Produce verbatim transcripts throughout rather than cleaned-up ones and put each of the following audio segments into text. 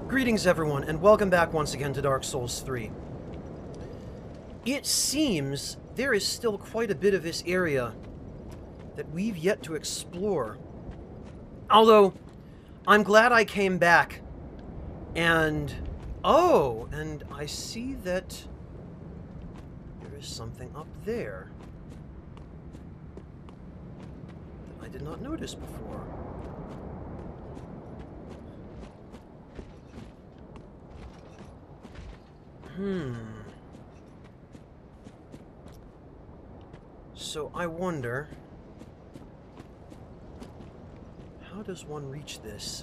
Greetings everyone, and welcome back once again to Dark Souls three. It seems there is still quite a bit of this area that we've yet to explore. Although, I'm glad I came back, and... Oh, and I see that there is something up there that I did not notice before. Hmm. So I wonder, how does one reach this?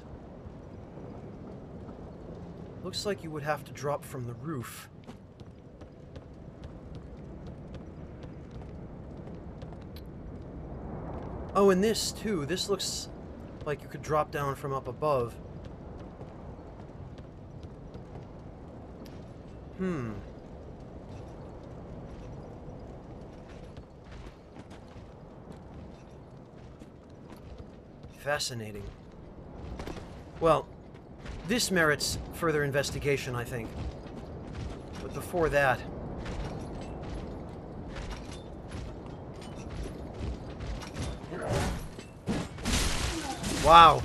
Looks like you would have to drop from the roof. Oh, and this too. This looks like you could drop down from up above. Hmm. Fascinating. Well, this merits further investigation, I think. But before that... Wow.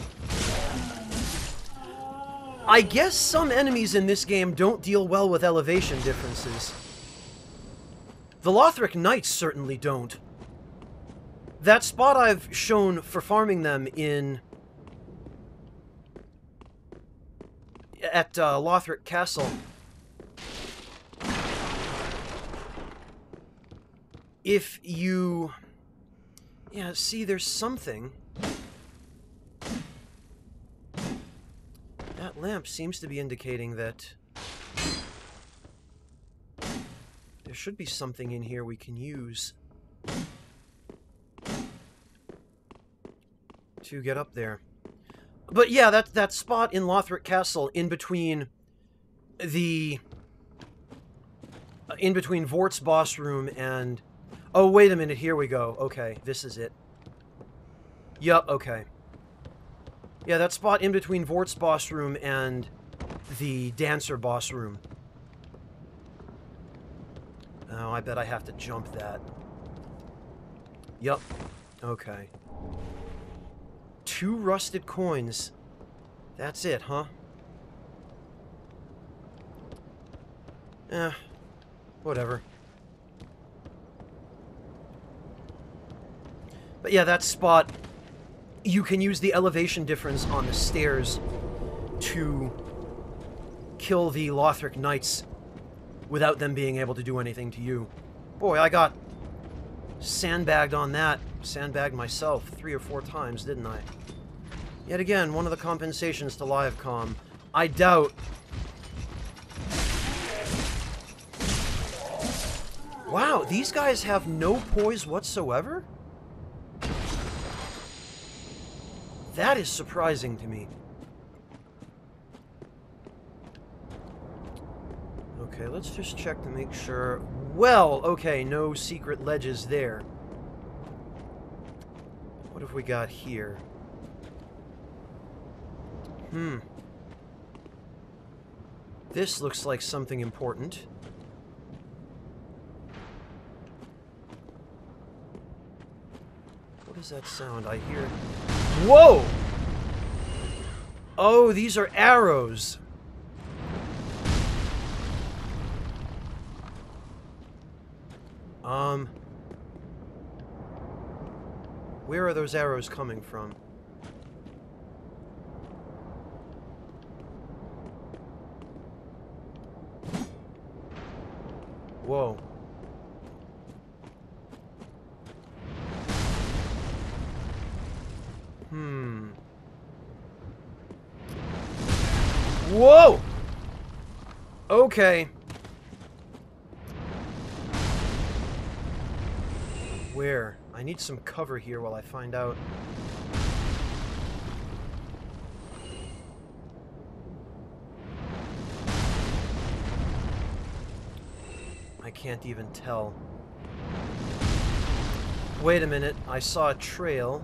I guess some enemies in this game don't deal well with elevation differences. The Lothric Knights certainly don't. That spot I've shown for farming them in... at uh, Lothric Castle. If you... Yeah, see, there's something... That lamp seems to be indicating that there should be something in here we can use to get up there. But yeah, that that spot in Lothric Castle, in between the uh, in between Vort's boss room and... Oh, wait a minute, here we go. Okay, this is it. Yup, okay. Yeah, that spot in between Vort's boss room and the Dancer boss room. Oh, I bet I have to jump that. Yup. Okay. Two rusted coins. That's it, huh? Eh. Whatever. But yeah, that spot... You can use the elevation difference on the stairs to kill the Lothric Knights without them being able to do anything to you. Boy, I got sandbagged on that. Sandbagged myself three or four times, didn't I? Yet again, one of the compensations to LiveCom. I doubt... Wow, these guys have no poise whatsoever? That is surprising to me. Okay, let's just check to make sure. Well, okay, no secret ledges there. What have we got here? Hmm. This looks like something important. What does that sound? I hear... Whoa! Oh, these are arrows. Um... Where are those arrows coming from? Whoa. Hmm. Whoa! Okay. Where? I need some cover here while I find out. I can't even tell. Wait a minute, I saw a trail.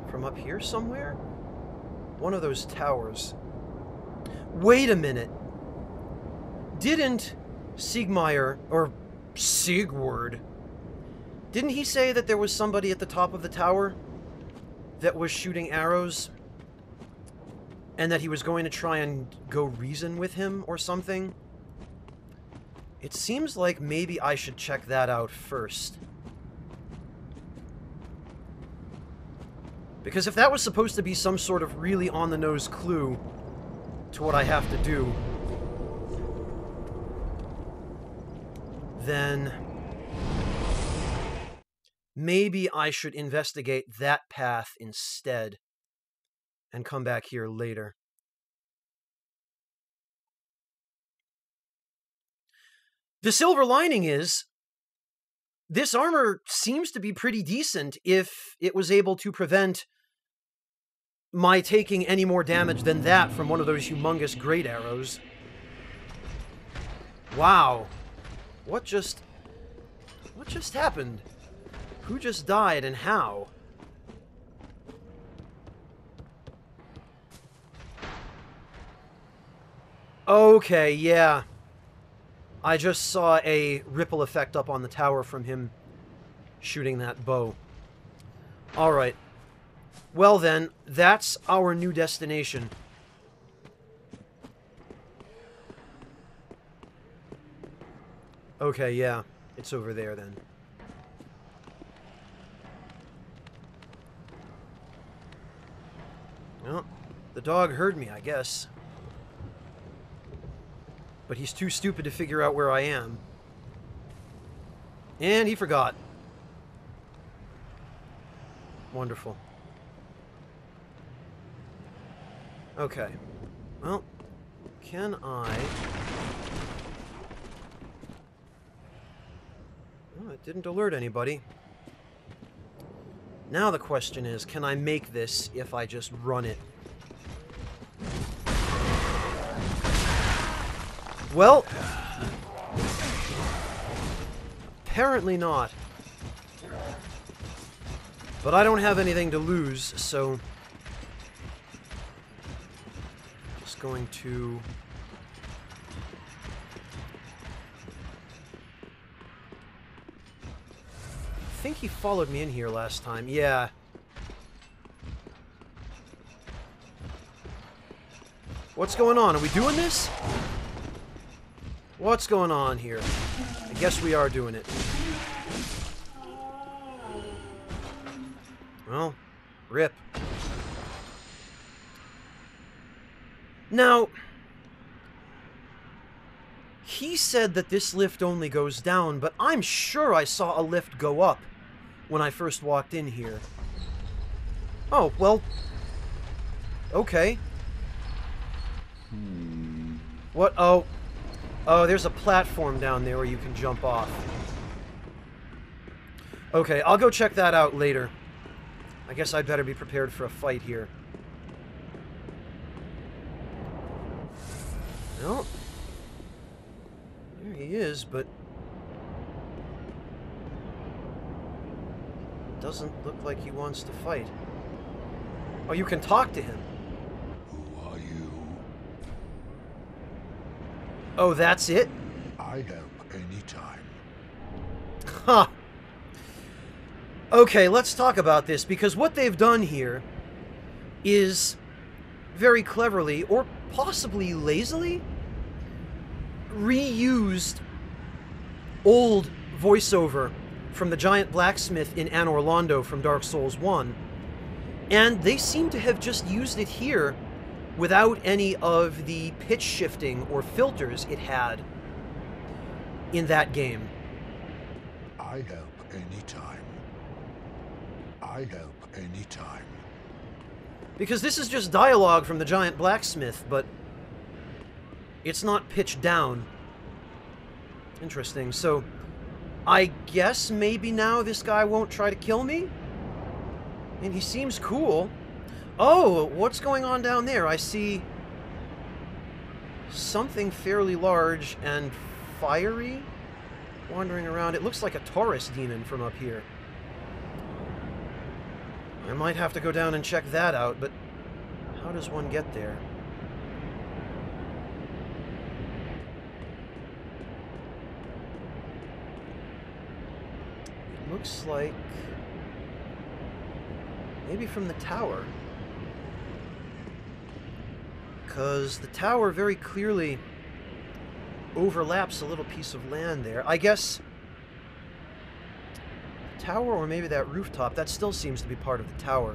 From up here somewhere? One of those towers. Wait a minute. Didn't Siegmeyer, or Sigurd, didn't he say that there was somebody at the top of the tower that was shooting arrows? And that he was going to try and go reason with him or something? It seems like maybe I should check that out first. Because if that was supposed to be some sort of really on-the-nose clue to what I have to do, then maybe I should investigate that path instead and come back here later. The silver lining is, this armor seems to be pretty decent if it was able to prevent my taking any more damage than that from one of those humongous great arrows. Wow. What just... What just happened? Who just died and how? Okay, yeah. I just saw a ripple effect up on the tower from him shooting that bow. Alright. Well then, that's our new destination. Okay, yeah. It's over there then. Well, the dog heard me, I guess. But he's too stupid to figure out where I am. And he forgot. Wonderful. Okay. Well, can I... Oh, it didn't alert anybody. Now the question is, can I make this if I just run it? Well, apparently not. But I don't have anything to lose, so... Just going to... I think he followed me in here last time. Yeah. What's going on? Are we doing this? What's going on here? I guess we are doing it. Well, rip. Now, he said that this lift only goes down, but I'm sure I saw a lift go up when I first walked in here. Oh, well... Okay. Hmm. What? Oh... Oh, there's a platform down there where you can jump off. Okay, I'll go check that out later. I guess I'd better be prepared for a fight here. Well, there he is, but... doesn't look like he wants to fight. Oh, you can talk to him. Who are you? Oh, that's it? I help anytime. Huh. Okay, let's talk about this, because what they've done here is very cleverly, or possibly lazily, reused old voiceover from the giant blacksmith in Anor Londo from Dark Souls one, and they seem to have just used it here without any of the pitch shifting or filters it had in that game. I help anytime. I help anytime. Because this is just dialogue from the giant blacksmith, but it's not pitched down. Interesting. So, I guess maybe now this guy won't try to kill me? I mean, he seems cool. Oh, what's going on down there? I see something fairly large and fiery wandering around. It looks like a Taurus demon from up here. I might have to go down and check that out, but how does one get there? It looks like... maybe from the tower. Because the tower very clearly overlaps a little piece of land there. I guess... tower, or maybe that rooftop, that still seems to be part of the tower.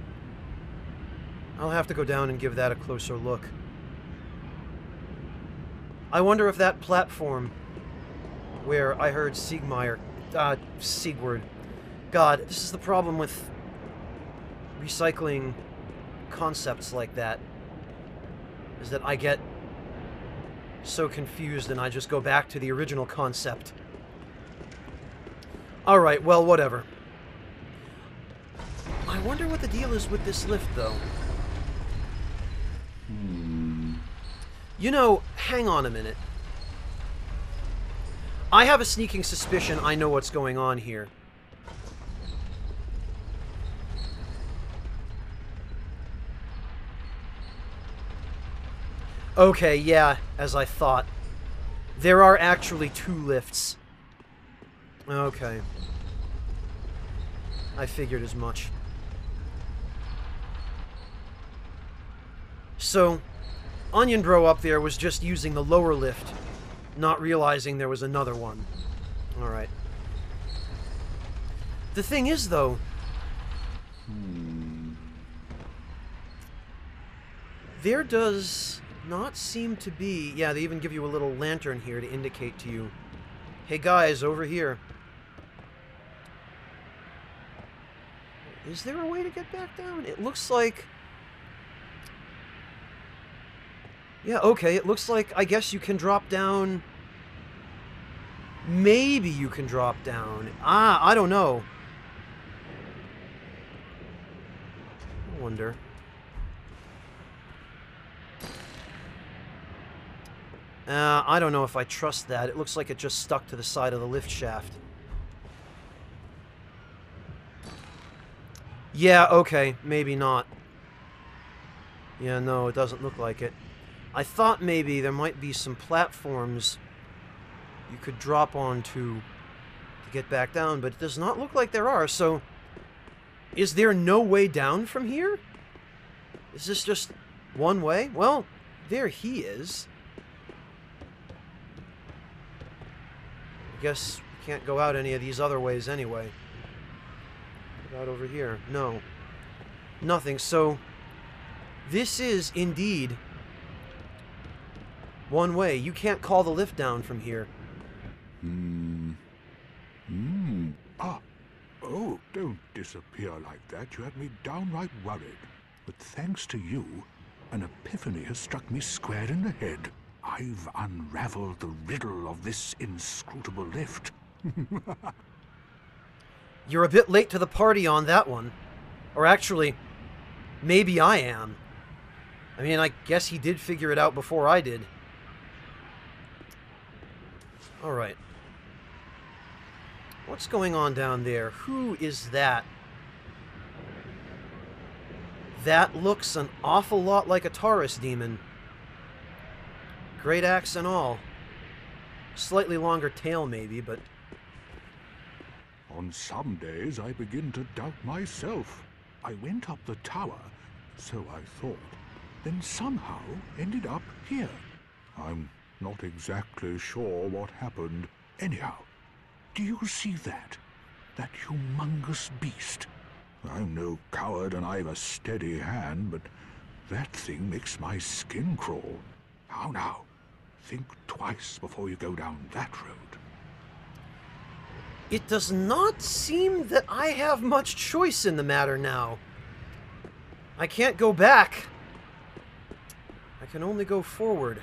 I'll have to go down and give that a closer look. I wonder if that platform where I heard Siegmeyer, uh, Siegward. God, this is the problem with recycling concepts like that, is that I get so confused and I just go back to the original concept. Alright, well, whatever. I wonder what the deal is with this lift, though. Hmm. You know, hang on a minute. I have a sneaking suspicion I know what's going on here. Okay, yeah, as I thought. There are actually two lifts. Okay. I figured as much. So, Onion Bro up there was just using the lower lift, not realizing there was another one. Alright. The thing is, though... Hmm. there does not seem to be... yeah, they even give you a little lantern here to indicate to you, hey guys, over here. Is there a way to get back down? It looks like... yeah, okay, it looks like, I guess you can drop down... maybe you can drop down. Ah, I don't know. I wonder. Uh, I don't know if I trust that. It looks like it just stuck to the side of the lift shaft. Yeah, okay, maybe not. Yeah, no, it doesn't look like it. I thought maybe there might be some platforms you could drop onto to get back down, but it does not look like there are, so... is there no way down from here? Is this just one way? Well, there he is. I guess we can't go out any of these other ways anyway. What about over here? No. Nothing, so... this is indeed one way. You can't call the lift down from here. Hmm. Hmm. Ah. Oh, don't disappear like that. You had me downright worried. But thanks to you, an epiphany has struck me square in the head. I've unraveled the riddle of this inscrutable lift. You're a bit late to the party on that one. Or actually, maybe I am. I mean, I guess he did figure it out before I did. Alright. What's going on down there? Who is that? That looks an awful lot like a Taurus demon. Great axe and all. Slightly longer tail, maybe, but... On some days I begin to doubt myself. I went up the tower, so I thought, then somehow ended up here. I'm not exactly sure what happened. Anyhow, do you see that? That humongous beast? I'm no coward and I've a steady hand, but that thing makes my skin crawl. How now? Think twice before you go down that road. It does not seem that I have much choice in the matter now. I can't go back. I can only go forward.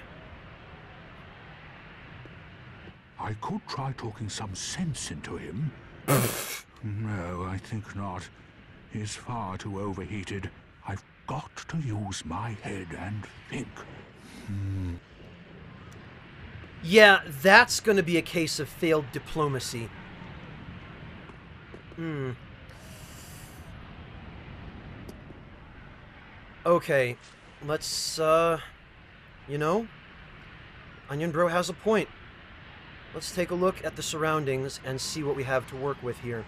I could try talking some sense into him. No, I think not. He's far too overheated. I've got to use my head and think. Hmm. Yeah, that's going to be a case of failed diplomacy. Hmm. Okay, let's, uh... You know, Onion Bro has a point. Let's take a look at the surroundings and see what we have to work with here.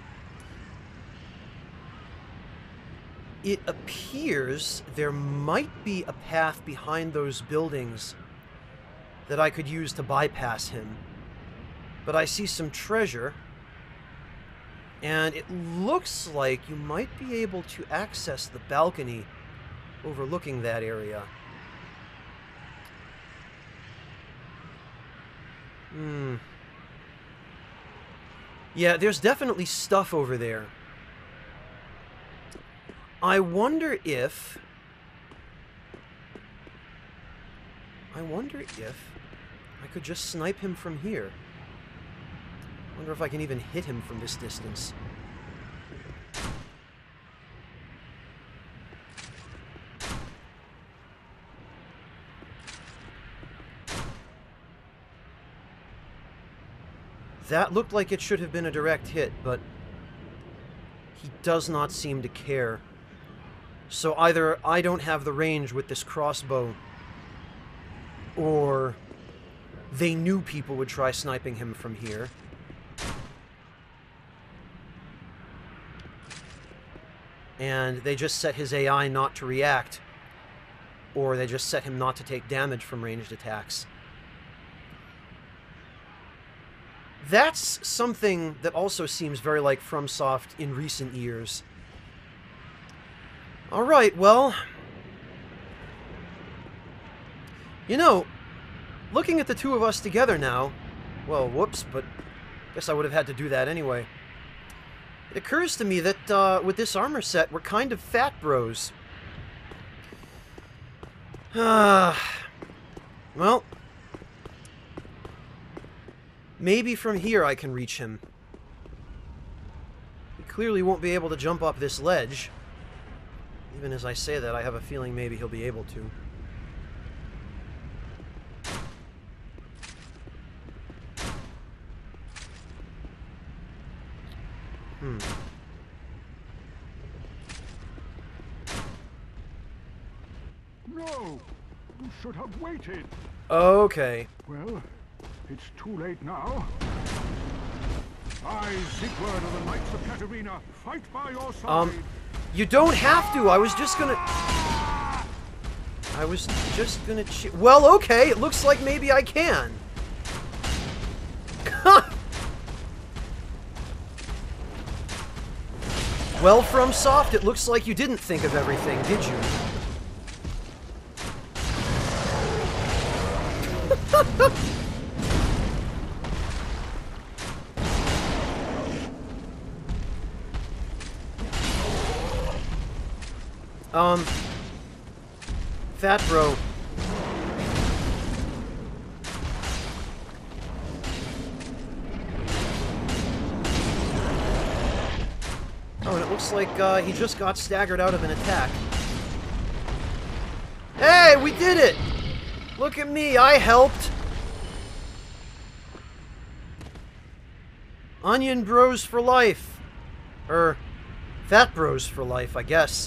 It appears there might be a path behind those buildings that I could use to bypass him. But I see some treasure, and it looks like you might be able to access the balcony overlooking that area. Hmm. Yeah, there's definitely stuff over there. I wonder if... I wonder if I could just snipe him from here. I wonder if I can even hit him from this distance. That looked like it should have been a direct hit, but he does not seem to care. So either I don't have the range with this crossbow, or they knew people would try sniping him from here. And they just set his A I not to react, or they just set him not to take damage from ranged attacks. That's something that also seems very like FromSoft in recent years. Alright, well... You know, looking at the two of us together now... Well, whoops, but I guess I would have had to do that anyway. It occurs to me that uh, with this armor set, we're kind of fat bros. Ah... well... Maybe from here I can reach him. He clearly won't be able to jump up this ledge. Even as I say that, I have a feeling maybe he'll be able to. Hmm. No! You should have waited. Okay. Well, it's too late now. I, Siegward of the Knights of Katarina, fight by your side. Um, you don't have to. I was just gonna... I was just gonna... Ch well, okay. It looks like maybe I can. Well, FromSoft, it looks like you didn't think of everything, did you? Um, Fat Bro. Oh, and it looks like uh, he just got staggered out of an attack. Hey, we did it! Look at me, I helped! Onion Bros for life. Er, Fat Bros for life, I guess.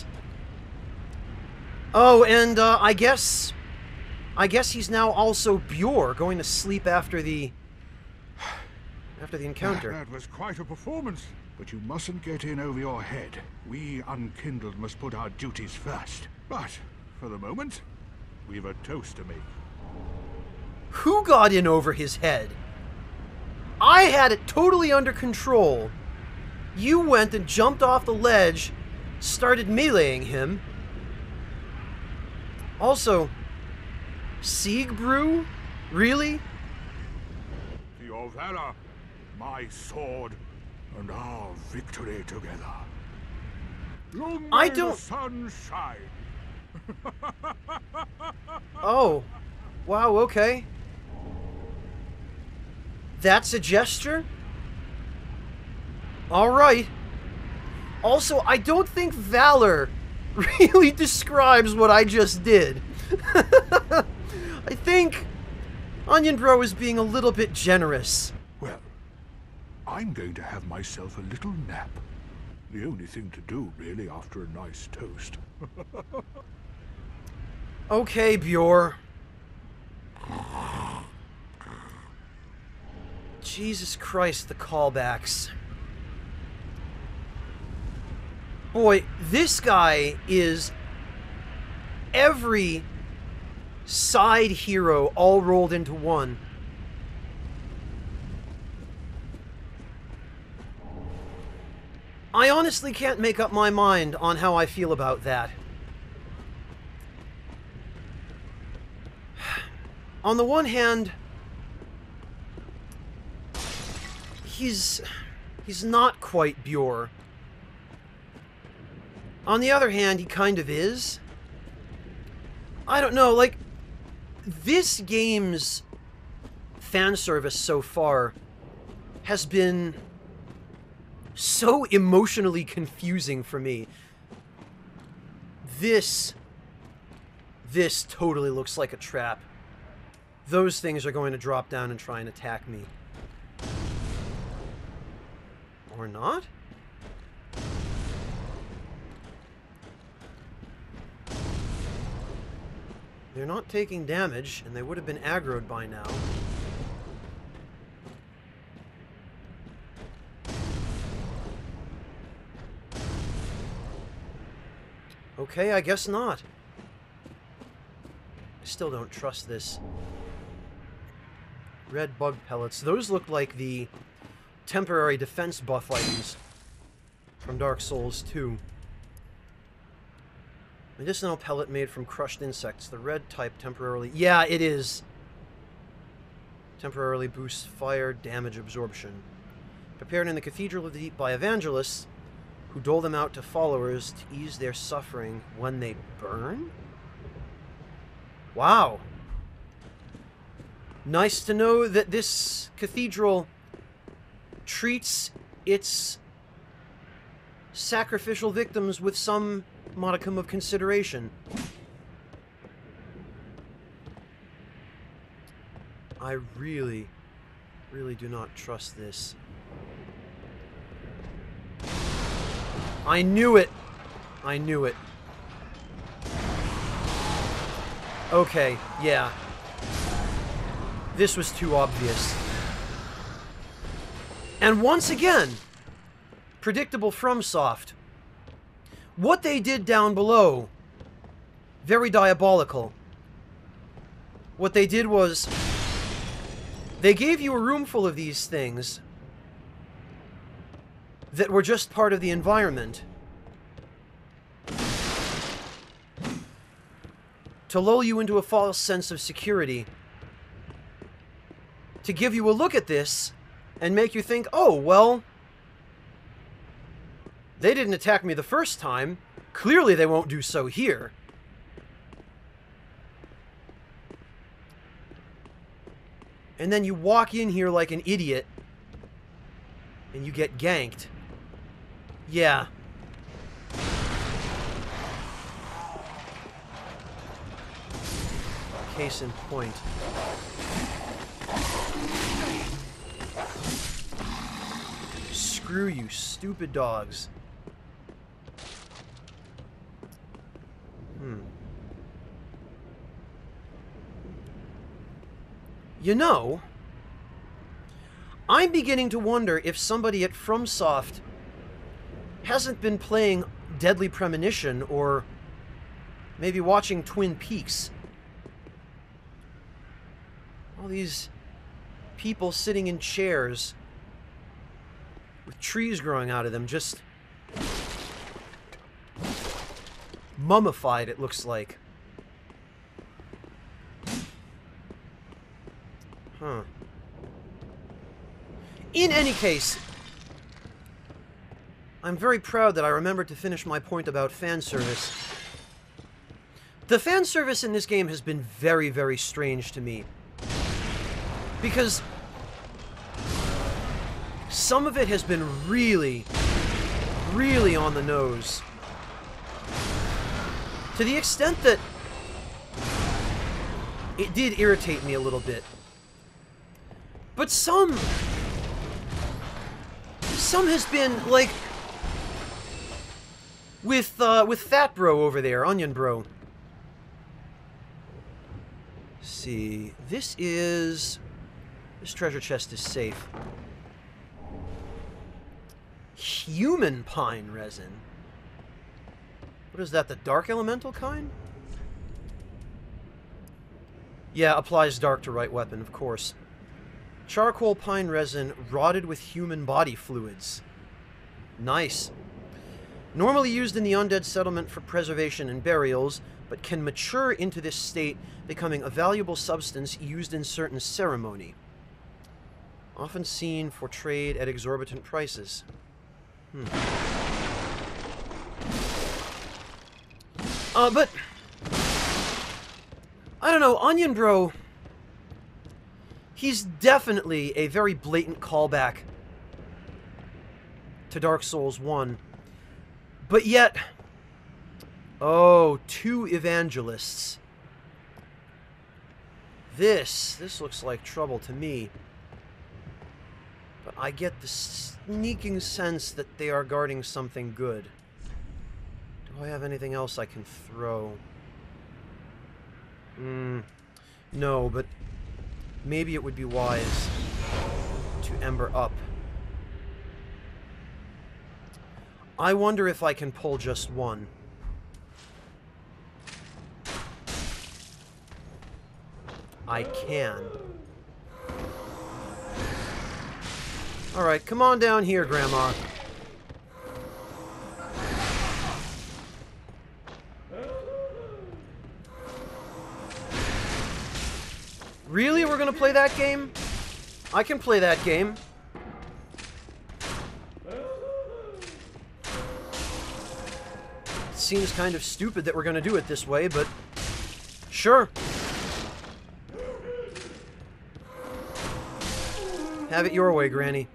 Oh, and uh, I guess... I guess he's now also Bjor, going to sleep after the... after the encounter. That was quite a performance. But you mustn't get in over your head. We Unkindled must put our duties first. But, for the moment, we've a toast to make. Who got in over his head? I had it totally under control. You went and jumped off the ledge, started meleeing him. Also, Siegbrew? Really? To your valor, my sword, and our victory together. Long I may don't... the sun shine. Oh. Wow, okay. That's a gesture? Alright. Also, I don't think Valor really describes what I just did. I think Onion Bro is being a little bit generous. Well, I'm going to have myself a little nap. The only thing to do, really, after a nice toast. Okay, Bjor. Jesus Christ, the callbacks. Boy, this guy is every side hero all rolled into one. I honestly can't make up my mind on how I feel about that. On the one hand, he's he's not quite Bjor. On the other hand, he kind of is. I don't know, like, this game's fan service so far has been so emotionally confusing for me. This, this totally looks like a trap. Those things are going to drop down and try and attack me. Or not? They're not taking damage, and they would have been aggroed by now. Okay, I guess not. I still don't trust this. Red bug pellets. Those look like the temporary defense buff items from Dark Souls two. Medicinal pellet made from crushed insects. The red type temporarily... Yeah, it is. Temporarily boosts fire damage absorption. Prepared in the Cathedral of the Deep by evangelists who dole them out to followers to ease their suffering when they burn? Wow. Nice to know that this cathedral treats its sacrificial victims with some modicum of consideration. I really, really do not trust this. I knew it! I knew it. Okay, yeah. This was too obvious. And once again, predictable FromSoft. What they did down below, very diabolical. What they did was, they gave you a room full of these things that were just part of the environment to lull you into a false sense of security, to give you a look at this and make you think, oh, well, they didn't attack me the first time. Clearly they won't do so here. And then you walk in here like an idiot, and you get ganked. Yeah. Case in point. Screw you, stupid dogs. Hmm. You know, I'm beginning to wonder if somebody at FromSoft hasn't been playing Deadly Premonition or maybe watching Twin Peaks. All these people sitting in chairs with trees growing out of them, just mummified, it looks like. Huh. In any case, I'm very proud that I remembered to finish my point about fan service. The fan service in this game has been very, very strange to me. Because some of it has been really, really on the nose. To the extent that it did irritate me a little bit. But some... Some has been, like... With, uh, with Fat Bro over there, Onion Bro. see. This is... This treasure chest is safe. Human pine resin. What is that, the dark elemental kind? Yeah, applies dark to right weapon, of course. Charcoal pine resin rotted with human body fluids. Nice. Normally used in the undead settlement for preservation and burials, but can mature into this state, becoming a valuable substance used in certain ceremony. Often seen for trade at exorbitant prices. Hmm. Uh, but... I don't know, Onion Bro... He's definitely a very blatant callback to Dark Souls one. But yet... Oh, two evangelists. This, this looks like trouble to me. But I get the sneaking sense that they are guarding something good. Do I have anything else I can throw? Hmm, no, but maybe it would be wise to ember up. I wonder if I can pull just one. I can. Alright, come on down here, Grandma. Really? We're gonna play that game? I can play that game. Seems kind of stupid that we're gonna do it this way, but sure. Have it your way, Granny.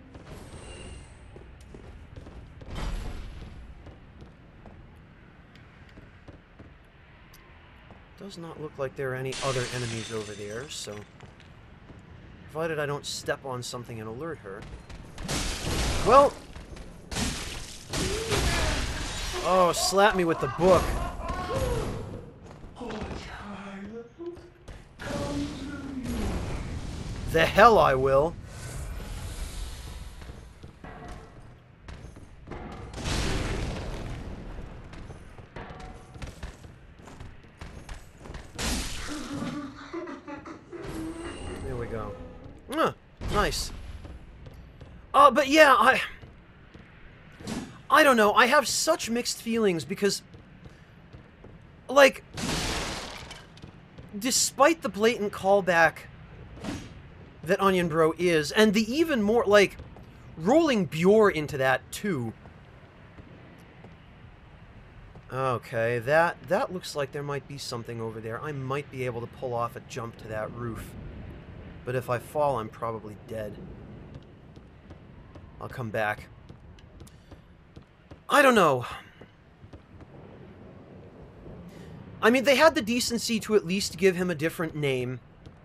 Does not look like there are any other enemies over there, so... Provided I don't step on something and alert her. Well... Oh, slap me with the book. The hell I will. There we go. Ah, nice. Uh, but yeah, I... I don't know, I have such mixed feelings because... Like... Despite the blatant callback that Onion Bro is, and the even more, like, rolling Bjor into that, too. Okay, that, that looks like there might be something over there. I might be able to pull off a jump to that roof. But if I fall, I'm probably dead. I'll come back. I don't know. I mean, they had the decency to at least give him a different name.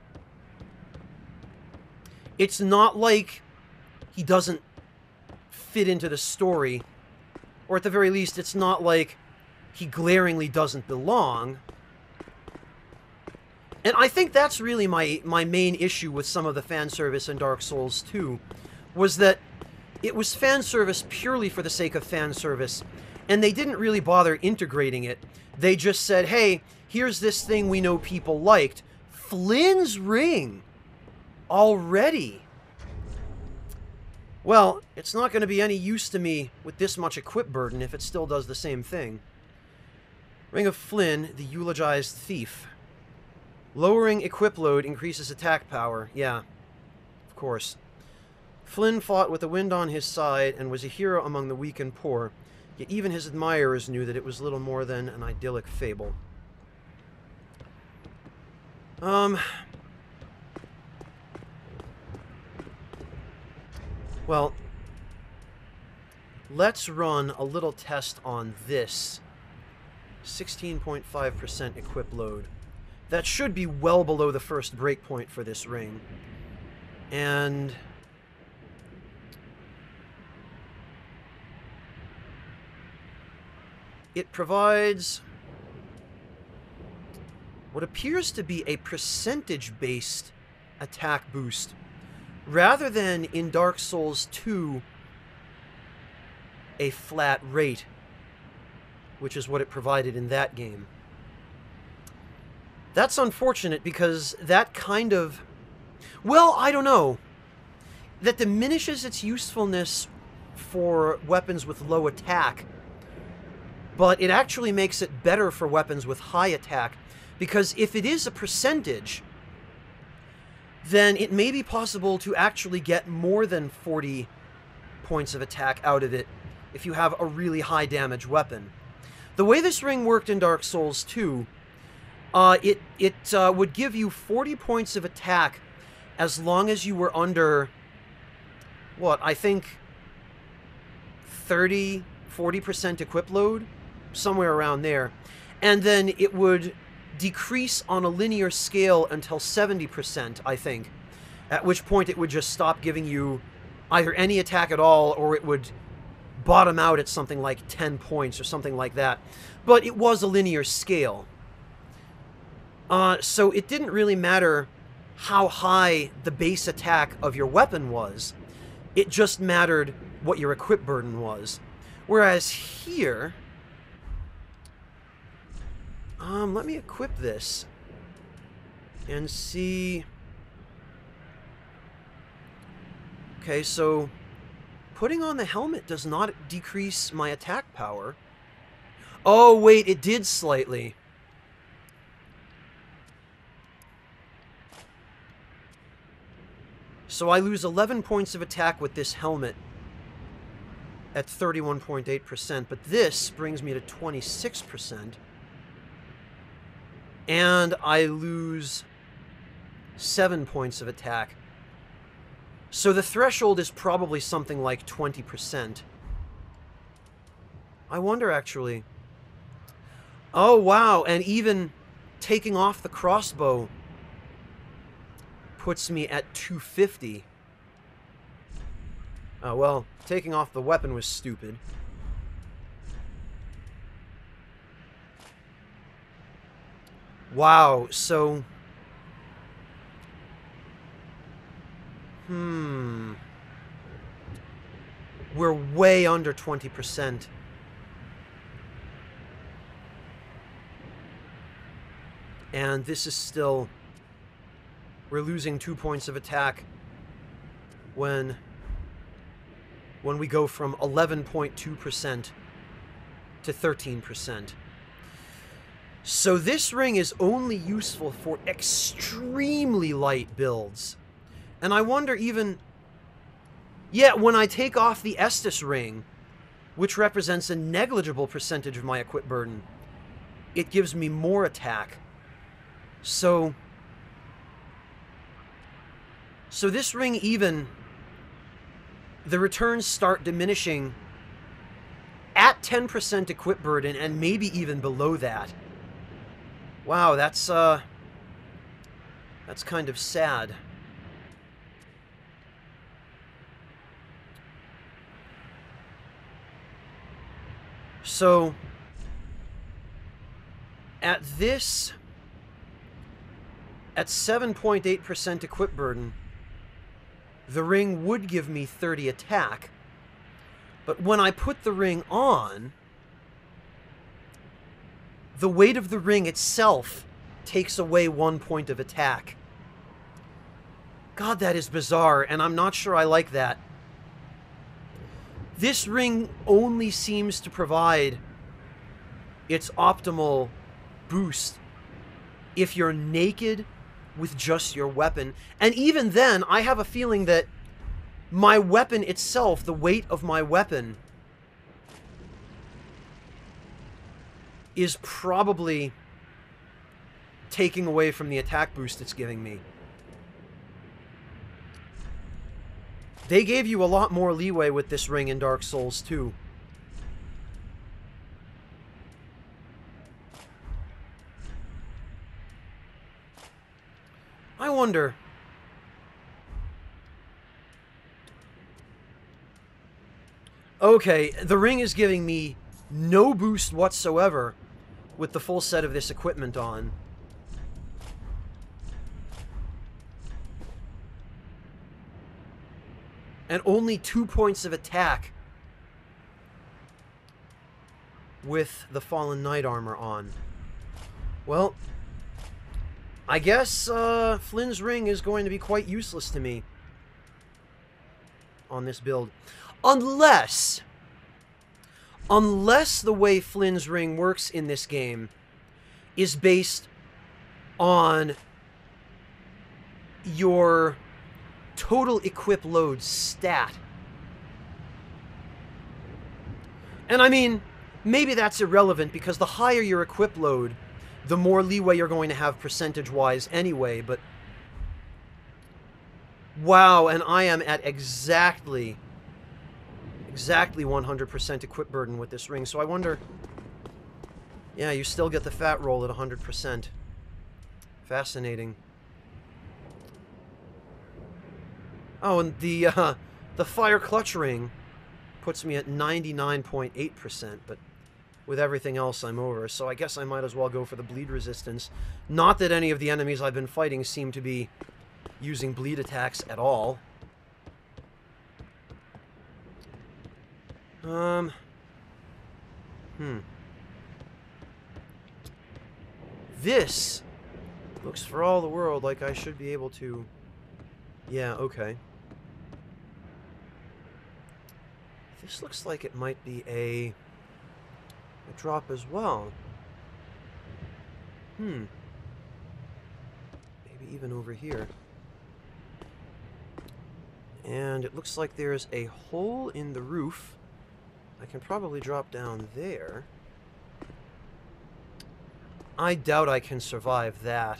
It's not like he doesn't fit into the story. Or at the very least, it's not like he glaringly doesn't belong. And I think that's really my, my main issue with some of the fan service in Dark Souls two, was that it was fan service purely for the sake of fan service, and they didn't really bother integrating it. They just said, hey, here's this thing we know people liked. Flynn's Ring. Already. Well, it's not going to be any use to me with this much equip burden if it still does the same thing. Ring of Flynn, the Eulogized Thief. Lowering equip load increases attack power. Yeah, of course. Flynn fought with the wind on his side and was a hero among the weak and poor, yet even his admirers knew that it was little more than an idyllic fable. Um... Well, let's run a little test on this. sixteen point five percent equip load. That should be well below the first breakpoint for this ring. And... it provides... what appears to be a percentage-based attack boost, rather than in Dark Souls two, a flat rate, which is what it provided in that game. That's unfortunate because that kind of... Well, I don't know. That diminishes its usefulness for weapons with low attack, but it actually makes it better for weapons with high attack, because if it is a percentage, then it may be possible to actually get more than forty points of attack out of it if you have a really high damage weapon. The way this ring worked in Dark Souls two, uh, it, it uh, would give you forty points of attack as long as you were under, what, I think thirty, forty percent equip load? Somewhere around there. And then it would decrease on a linear scale until seventy percent, I think. At which point it would just stop giving you either any attack at all, or it would bottom out at something like ten points or something like that. But it was a linear scale. Uh, so it didn't really matter how high the base attack of your weapon was. It just mattered what your equip burden was. Whereas here... Um, let me equip this and see... Okay, so putting on the helmet does not decrease my attack power. Oh, wait, it did slightly. So I lose eleven points of attack with this helmet at thirty-one point eight percent, but this brings me to twenty-six percent. And I lose seven points of attack. So the threshold is probably something like twenty percent. I wonder, actually. Oh, wow, and even taking off the crossbow puts me at two fifty. Oh, well, taking off the weapon was stupid. Wow, so... Hmm... We're way under twenty percent. And this is still... We're losing two points of attack when... when we go from eleven point two percent to thirteen percent. So this ring is only useful for extremely light builds. And I wonder even... Yeah, when I take off the Estus ring, which represents a negligible percentage of my equip burden, it gives me more attack. So... So this ring even... The returns start diminishing at ten percent equip burden, and maybe even below that. Wow, that's, uh... That's kind of sad. So... At this... At seven point eight percent equip burden, the ring would give me thirty attack. But when I put the ring on... The weight of the ring itself takes away one point of attack. God, that is bizarre, and I'm not sure I like that. This ring only seems to provide its optimal boost if you're naked with just your weapon. And even then, I have a feeling that my weapon itself, the weight of my weapon, is probably taking away from the attack boost it's giving me. They gave you a lot more leeway with this ring in Dark Souls two. I wonder... Okay, the ring is giving me no boost whatsoever with the full set of this equipment on. and only two points of attack with the Fallen Knight armor on. Well, I guess uh, Flynn's Ring is going to be quite useless to me on this build. Unless... Unless the way Flynn's Ring works in this game is based on your total equip load stat. And I mean, maybe that's irrelevant because the higher your equip load, the more leeway you're going to have percentage-wise anyway, but... Wow, and I am at exactly... Exactly one hundred percent equip burden with this ring, so I wonder... Yeah, you still get the fat roll at one hundred percent. Fascinating. Oh, and the, uh, the Fire Clutch ring puts me at ninety-nine point eight percent, but with everything else I'm over, so I guess I might as well go for the bleed resistance. Not that any of the enemies I've been fighting seem to be using bleed attacks at all. Um... Hmm. This looks for all the world like I should be able to... Yeah, okay. This looks like it might be a, a drop as well. Hmm. Maybe even over here. And it looks like there's a hole in the roof. I can probably drop down there. I doubt I can survive that.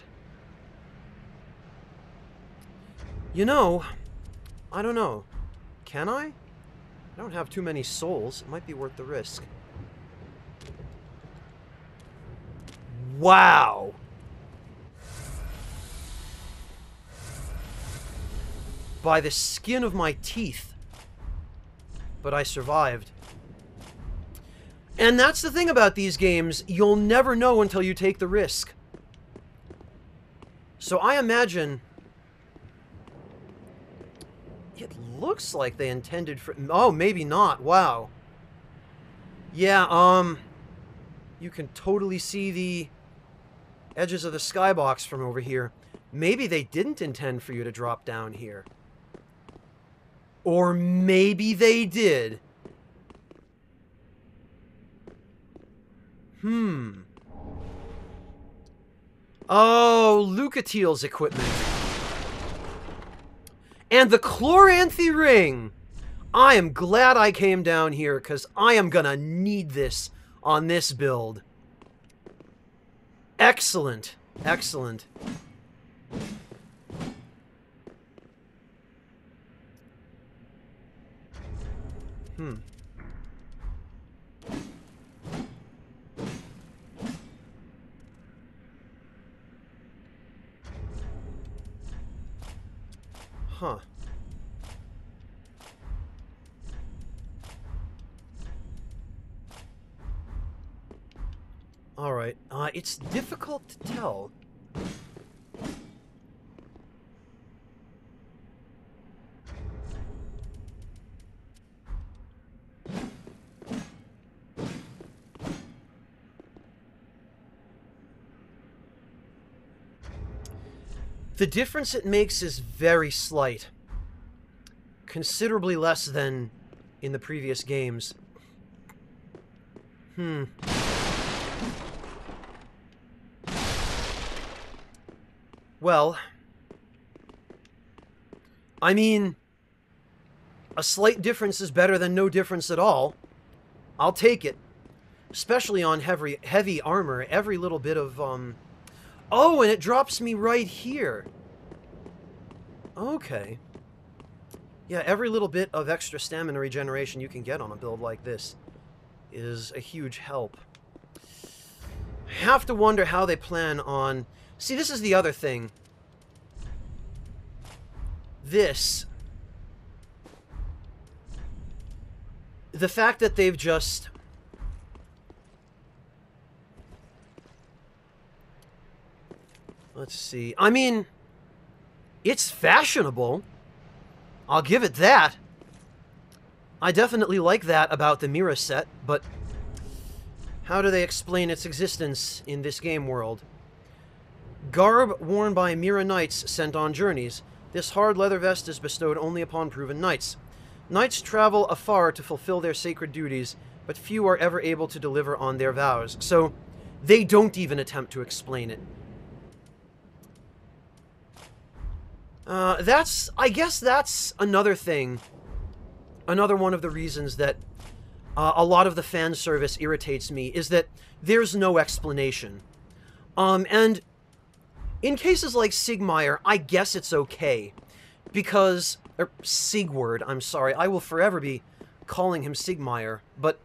You know, I don't know. Can I? I don't have too many souls. It might be worth the risk. Wow! By the skin of my teeth. But I survived. And that's the thing about these games. You'll never know until you take the risk. So I imagine... It looks like they intended for... Oh, maybe not. Wow. Yeah, um... you can totally see the edges of the skybox from over here. Maybe they didn't intend for you to drop down here. Or maybe they did. Hmm. Oh, Lucatiel's equipment. And the Chloranthy ring! I am glad I came down here, because I am gonna need this on this build. Excellent. Excellent. Hmm. Huh. Alright, uh, it's difficult to tell. The difference it makes is very slight. Considerably less than in the previous games. Hmm. Well, I mean, a slight difference is better than no difference at all. I'll take it. Especially on heavy, heavy armor, every little bit of, um... Oh, and it drops me right here. Okay. Yeah, every little bit of extra stamina regeneration you can get on a build like this is a huge help. I have to wonder how they plan on... See, this is the other thing. This... The fact that they've just... Let's see. I mean, it's fashionable. I'll give it that. I definitely like that about the Mira set, but how do they explain its existence in this game world? Garb worn by Mira knights sent on journeys. This hard leather vest is bestowed only upon proven knights. Knights travel afar to fulfill their sacred duties, but few are ever able to deliver on their vows. So, they don't even attempt to explain it. Uh, that's, I guess that's another thing. Another one of the reasons that uh, a lot of the fan service irritates me, is that there's no explanation. Um, and in cases like Sigmire, I guess it's okay. Because, or Sigurd, I'm sorry, I will forever be calling him Sigmire, but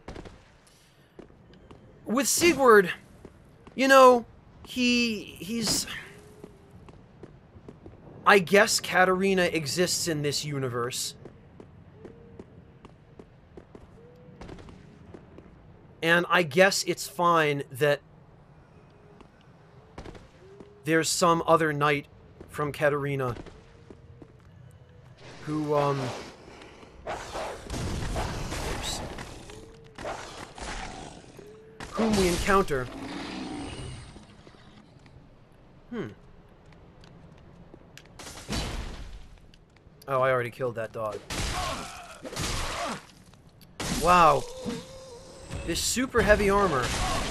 with Sigurd, you know, he, he's, I guess Katarina exists in this universe. And I guess it's fine that there's some other knight from Katarina who, um... oops, whom we encounter. Hmm. Oh, I already killed that dog. Wow. This super heavy armor.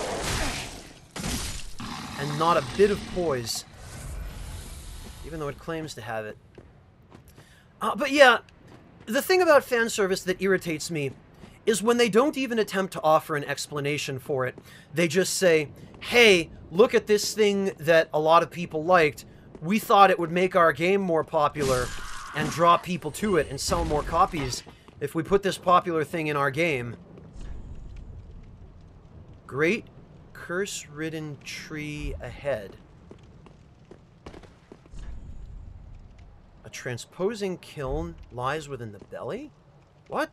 And not a bit of poise. Even though it claims to have it. Uh, but yeah, the thing about fan service that irritates me is when they don't even attempt to offer an explanation for it. They just say, hey, look at this thing that a lot of people liked. We thought it would make our game more popular and draw people to it and sell more copies if we put this popular thing in our game. Great curse-ridden tree ahead. A transposing kiln lies within the belly? What?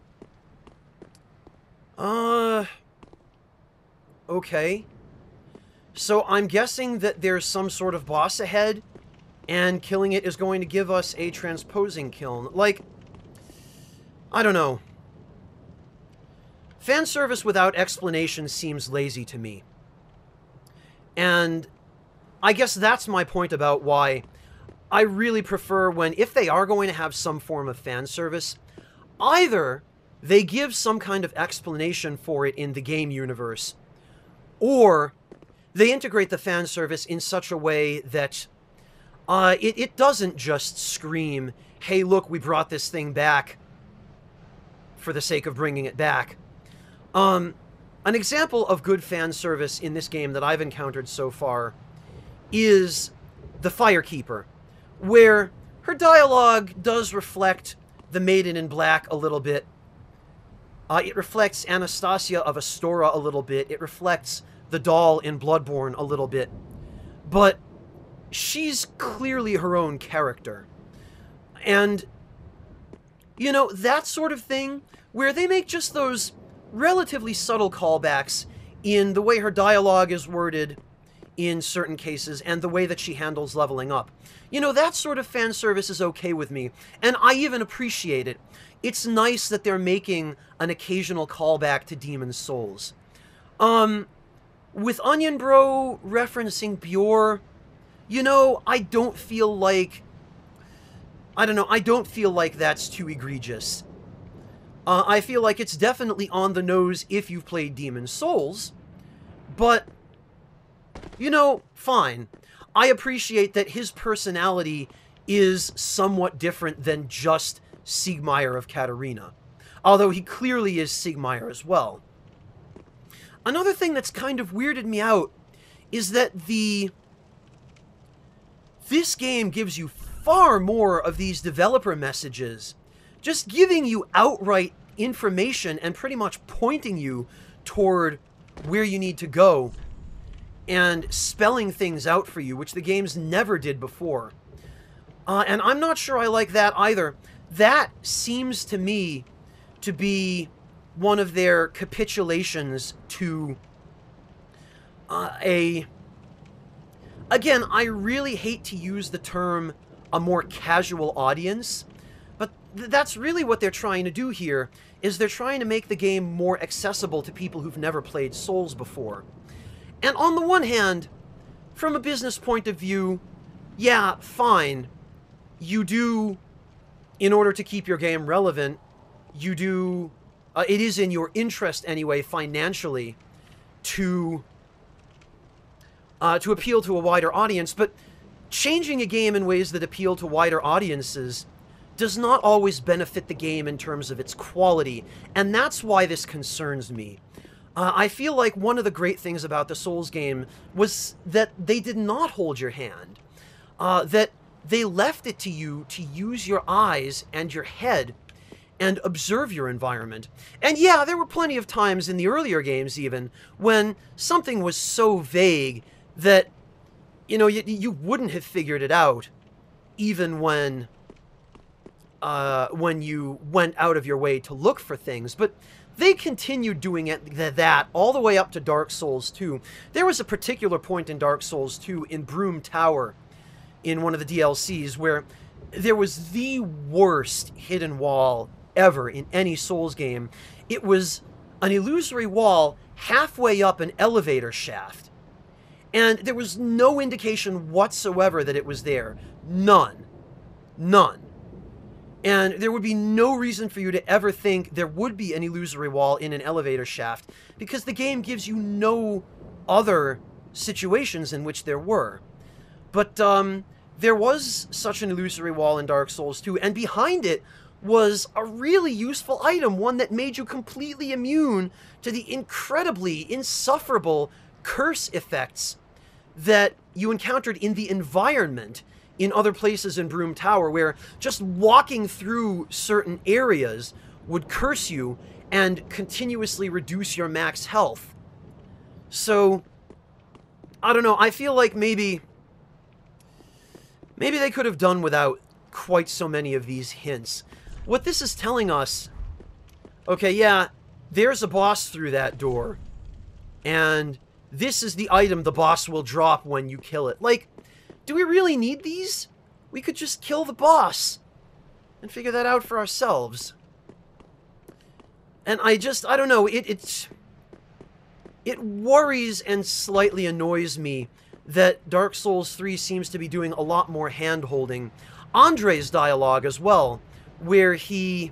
Uh... Okay. So I'm guessing that there's some sort of boss ahead, and killing it is going to give us a transposing kiln. Like, I don't know. Fan service without explanation seems lazy to me. And I guess that's my point about why I really prefer when, if they are going to have some form of fan service, either they give some kind of explanation for it in the game universe, or they integrate the fan service in such a way that uh, it, it doesn't just scream, hey, look, we brought this thing back for the sake of bringing it back. Um, an example of good fan service in this game that I've encountered so far is the Firekeeper, where her dialogue does reflect the Maiden in Black a little bit. Uh, it reflects Anastasia of Astora a little bit. It reflects the doll in Bloodborne a little bit. But she's clearly her own character. And, you know, that sort of thing, where they make just those relatively subtle callbacks in the way her dialogue is worded in certain cases and the way that she handles leveling up. You know, that sort of fan service is okay with me, and I even appreciate it. It's nice that they're making an occasional callback to Demon's Souls. Um, with Onion Bro referencing Bjor, you know, I don't feel like... I don't know, I don't feel like that's too egregious. Uh, I feel like it's definitely on the nose if you've played Demon's Souls, but, you know, fine. I appreciate that his personality is somewhat different than just Sigmire of Katarina, although he clearly is Sigmire as well. Another thing that's kind of weirded me out is that the... this game gives you far more of these developer messages, just giving you outright information and pretty much pointing you toward where you need to go and spelling things out for you, which the games never did before. Uh, and I'm not sure I like that either. That seems to me to be one of their capitulations to uh, a... Again, I really hate to use the term a more casual audience, but th that's really what they're trying to do here, is they're trying to make the game more accessible to people who've never played Souls before. And on the one hand, from a business point of view, yeah, fine. You do, in order to keep your game relevant, you do, uh, it is in your interest anyway, financially, to, uh, to appeal to a wider audience, but changing a game in ways that appeal to wider audiences does not always benefit the game in terms of its quality, and that's why this concerns me. Uh, I feel like one of the great things about the Souls game was that they did not hold your hand, uh, that they left it to you to use your eyes and your head and observe your environment. And yeah, there were plenty of times in the earlier games even when something was so vague that, you know, you, you wouldn't have figured it out even when, uh, when you went out of your way to look for things. But they continued doing it th that all the way up to Dark Souls two. There was a particular point in Dark Souls two in Broom Tower in one of the D L Cs where there was the worst hidden wall ever in any Souls game. It was an illusory wall halfway up an elevator shaft. And there was no indication whatsoever that it was there. None. None. And there would be no reason for you to ever think there would be an illusory wall in an elevator shaft, because the game gives you no other situations in which there were. But um, there was such an illusory wall in Dark Souls two, and behind it was a really useful item, one that made you completely immune to the incredibly insufferable curse effects that you encountered in the environment in other places in Broom Tower, where just walking through certain areas would curse you and continuously reduce your max health. So, I don't know, I feel like maybe... Maybe they could have done without quite so many of these hints. What this is telling us... Okay, yeah, there's a boss through that door. And this is the item the boss will drop when you kill it. Like, do we really need these? We could just kill the boss and figure that out for ourselves. And I just, I don't know, it, it's... It worries and slightly annoys me that Dark Souls three seems to be doing a lot more hand-holding. Andre's dialogue as well, where he...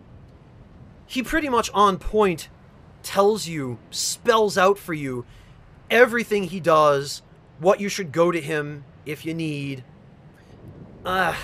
He pretty much on point tells you, spells out for you, everything he does, what you should go to him if you need. Uh,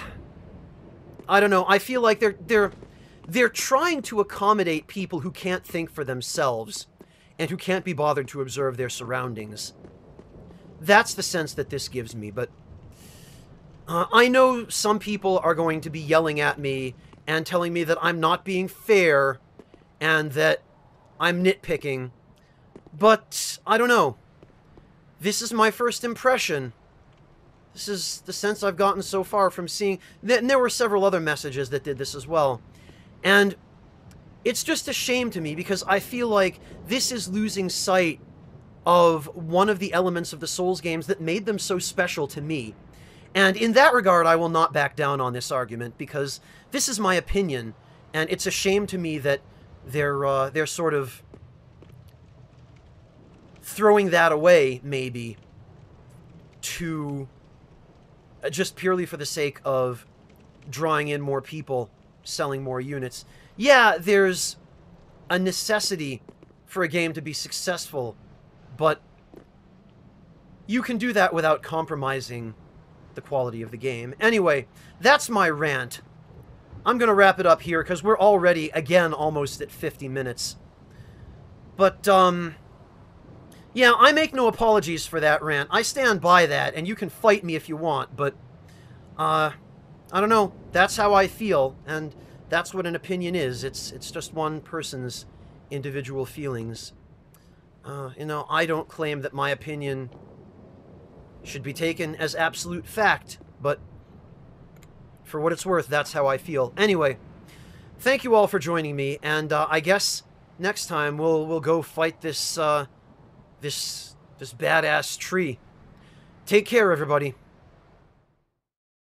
I don't know. I feel like they're they're they're trying to accommodate people who can't think for themselves and who can't be bothered to observe their surroundings. That's the sense that this gives me, but uh, I know some people are going to be yelling at me and telling me that I'm not being fair and that I'm nitpicking, but I don't know. This is my first impression. This is the sense I've gotten so far from seeing... And there were several other messages that did this as well. And it's just a shame to me, because I feel like this is losing sight of one of the elements of the Souls games that made them so special to me. And in that regard, I will not back down on this argument, because this is my opinion, and it's a shame to me that they're, uh, they're sort of throwing that away, maybe, to... just purely for the sake of drawing in more people, selling more units. Yeah, there's a necessity for a game to be successful, but you can do that without compromising the quality of the game. Anyway, that's my rant. I'm going to wrap it up here, because we're already, again, almost at fifty minutes. But, um... yeah, I make no apologies for that rant. I stand by that, and you can fight me if you want, but, uh, I don't know. That's how I feel, and that's what an opinion is. It's, it's just one person's individual feelings. Uh, you know, I don't claim that my opinion should be taken as absolute fact, but for what it's worth, that's how I feel. Anyway, thank you all for joining me, and, uh, I guess next time we'll, we'll go fight this, uh... This, this badass tree. Take care, everybody.